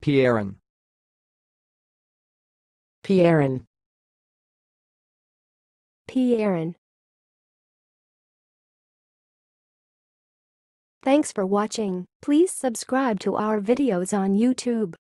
pierron, pierron, pierron. Thanks for watching. Please subscribe to our videos on YouTube.